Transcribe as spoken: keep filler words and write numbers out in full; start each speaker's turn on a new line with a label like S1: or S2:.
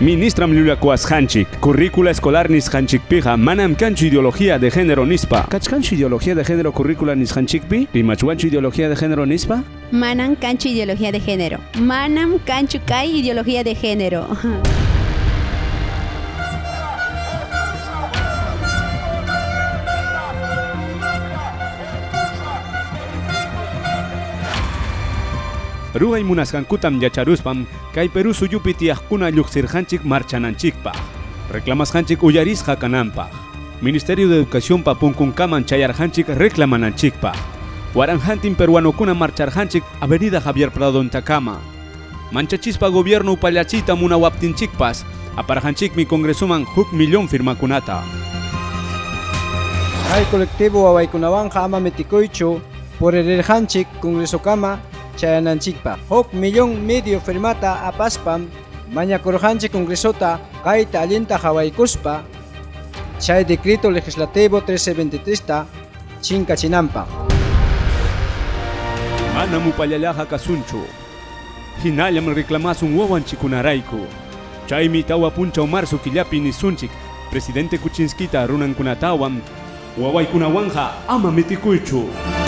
S1: Ministram Lulakuas Hanchik, currícula escolar nis Hanchik pija, manam cancho ideología de género nispa. ¿Cachcancho ideología de género currícula nis Hanchik pi? ¿Rimachuancho ideología de género nispa?
S2: Manam cancho ideología de género. Manam cancho kai ideología de género.
S1: Ruay munasqankutam yacharuspam kay Perú suyupi tiyaqkuna lluqsirqanchik marchananchikpaq. Reclamasqanchik uyarisqa kananpaq. Ministerio de Educación pa punkunkaman chayarqanchik reclamananchikpaq. Waranjantin peruanokuna marcharqanchik Avenida Javier Pradontakama. Manchachispa gobierno upallachita munawaptinchikpas aparqanchikmi congresuman huk millón firmakunata.
S3: Hay colectivo Wawaykunataqa Ama Tupaychu por el Hanchik congresokama chayananchikpa huk millón medio firmata apaspam mañakurqanchik congresota kayta allinta hawaykuspa chay decreto legislativo trece veintitrés ta chinkachinanpaq.
S1: Manam upallallaqa kasunchu. Hinallam reclamasun wawanchikunarayku. Chaymi tawa punchaw marzo killapi nisunchik presidente Kuchinskita runankunatawan Wawaykunawanqa ama mitikuychu.